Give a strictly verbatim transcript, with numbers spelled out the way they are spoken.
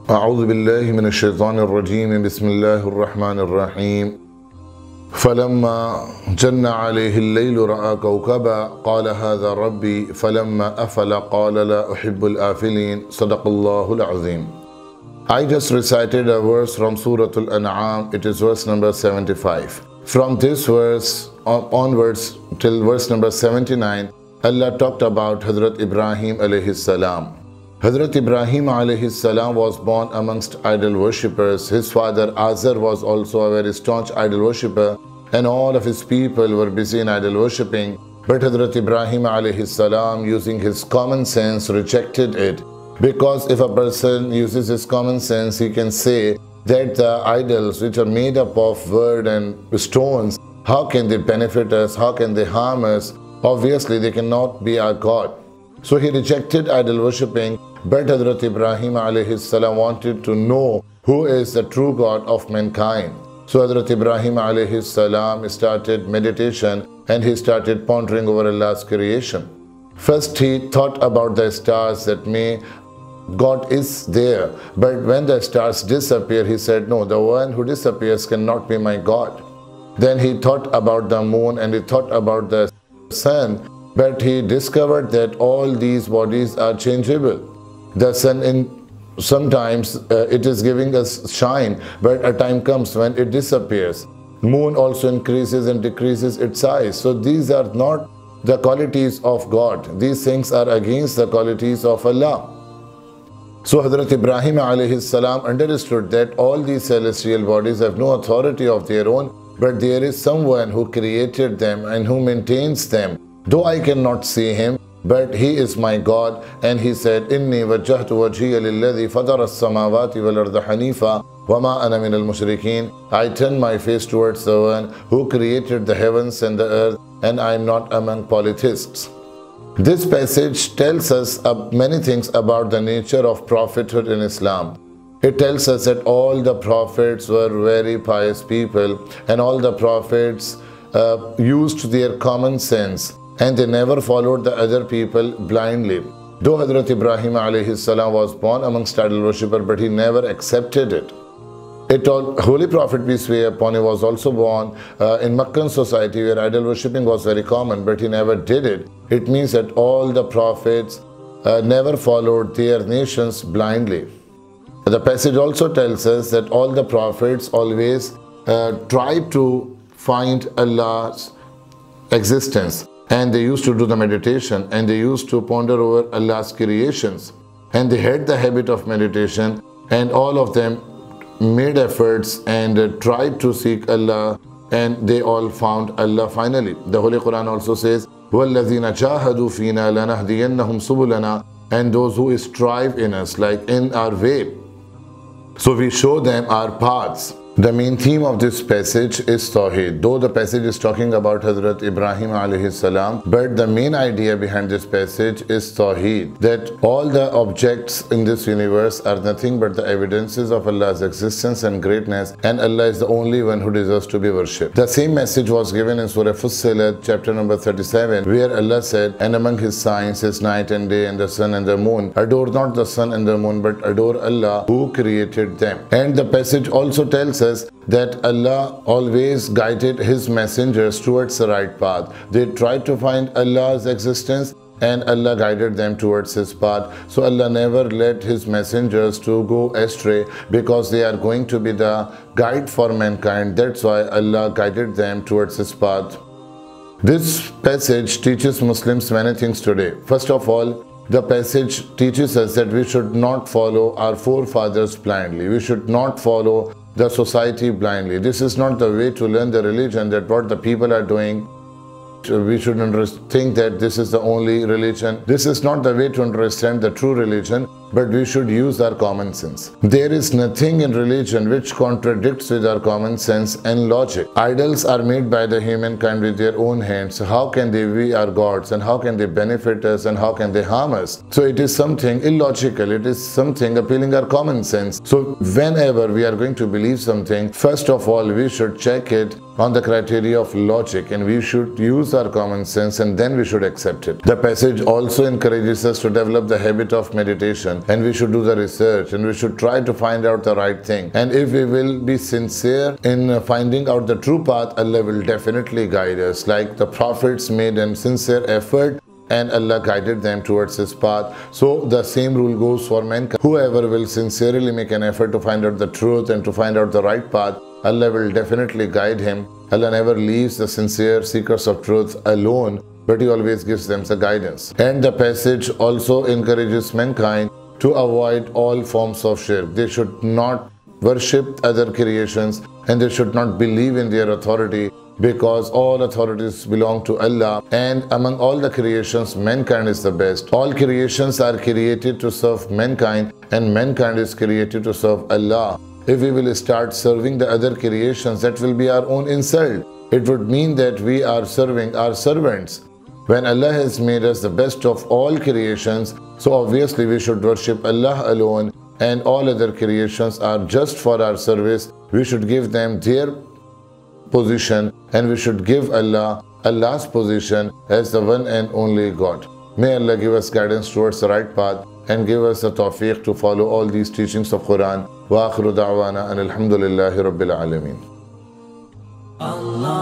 أعوذ بالله من الشيطان الرجيم بسم الله الرحمن الرحيم فلما جن عليه الليل رأى كوكبا قال هذا ربي فلما أفل قال لا أحب الآفلين صدق الله العظيم. I just recited a verse from Surah Anaam. It is verse number seventy-five. From this verse onwards till verse number seventy-nine, Allah talked about Hazrat Ibrahim alayhi salam. Hazrat Ibrahim alayhi salam was born amongst idol worshippers. His father Azar was also a very staunch idol worshipper, and all of his people were busy in idol worshipping. But Hazrat Ibrahim alayhi salam, using his common sense, rejected it. Because if a person uses his common sense, he can say that the idols which are made up of wood and stones, how can they benefit us? How can they harm us? Obviously, they cannot be our God. So he rejected idol worshipping, but Hazrat Ibrahim alayhi salam wanted to know who is the true God of mankind. So Hazrat Ibrahim alayhi salam started meditation and he started pondering over Allah's creation. First he thought about the stars, that may God is there, but when the stars disappear, he said, no, the one who disappears cannot be my God. Then he thought about the moon and he thought about the sun, but he discovered that all these bodies are changeable. The sun, in sometimes uh, it is giving us shine, but a time comes when it disappears. Moon also increases and decreases its size. So these are not the qualities of God. These things are against the qualities of Allah. So Hazrat Ibrahim alayhi salam understood that all these celestial bodies have no authority of their own, but there is someone who created them and who maintains them. Though I cannot see him, but he is my God. And he said, Inni wajjahtu wajhiya lilladhi fatara as-samawati wal arda hanifa wa ma ana min al-mushrikeen. I turn my face towards the one who created the heavens and the earth, and I am not among polytheists. This passage tells us many things about the nature of prophethood in Islam. It tells us that all the prophets were very pious people, and all the prophets uh, used their common sense, and they never followed the other people blindly. Though Hazrat Ibrahim alayhi salam was born amongst idol worshippers, but he never accepted it. It all, Holy Prophet, peace be upon him, was also born uh, in Meccan society where idol worshipping was very common, but he never did it. It means that all the prophets uh, never followed their nations blindly. The passage also tells us that all the prophets always uh, tried to find Allah's existence, and they used to do the meditation, and they used to ponder over Allah's creations, and they had the habit of meditation, and all of them made efforts and uh, tried to seek Allah, and they all found Allah finally. The Holy Quran also says, وَالَّذِينَ جَاهَدُوا فِينَا لَنَهْدِيَنَّهُمْ سُبُلَنَا, and those who strive in us, like in our way, so we show them our paths. The main theme of this passage is Tawheed. Though the passage is talking about Hazrat Ibrahim alayhi salam, but the main idea behind this passage is Tawheed, that all the objects in this universe are nothing but the evidences of Allah's existence and greatness, and Allah is the only one who deserves to be worshipped. The same message was given in Surah Fussilat, chapter number thirty-seven, where Allah said, and among his signs is night and day and the sun and the moon. Adore not the sun and the moon, but adore Allah who created them. And the passage also tells us that Allah always guided his messengers towards the right path. They tried to find Allah's existence, and Allah guided them towards his path. So Allah never led his messengers to go astray, because they are going to be the guide for mankind. That's why Allah guided them towards his path. This passage teaches Muslims many things today. First of all, the passage teaches us that we should not follow our forefathers blindly. We should not follow the society blindly. This is not the way to learn the religion, that what the people are doing, we shouldn't think that this is the only religion. This is not the way to understand the true religion, but we should use our common sense. There is nothing in religion which contradicts with our common sense and logic. Idols are made by the humankind with their own hands. How can they be our gods, and how can they benefit us, and how can they harm us? So it is something illogical. It is something appealing our common sense. So whenever we are going to believe something, first of all, we should check it on the criteria of logic, and we should use our common sense, and then we should accept it. The passage also encourages us to develop the habit of meditation. investigation, and we should do the research, and we should try to find out the right thing. And if we will be sincere in finding out the true path, Allah will definitely guide us. Like the prophets made a sincere effort and Allah guided them towards His path. So the same rule goes for mankind. Whoever will sincerely make an effort to find out the truth and to find out the right path, Allah will definitely guide him. Allah never leaves the sincere seekers of truth alone, but He always gives them the guidance. And the passage also encourages mankind to avoid all forms of shirk. They should not worship other creations and they should not believe in their authority, because all authorities belong to Allah, and among all the creations, mankind is the best. All creations are created to serve mankind, and mankind is created to serve Allah. If we will start serving the other creations, that will be our own insult. It would mean that we are serving our servants, when Allah has made us the best of all creations. So obviously we should worship Allah alone, and all other creations are just for our service. We should give them their position, and we should give Allah Allah's position as the one and only God. May Allah give us guidance towards the right path and give us the tawfiq to follow all these teachings of Quran. Wa akhiru da'wana and alhamdulillahi rabbil alameen. Allah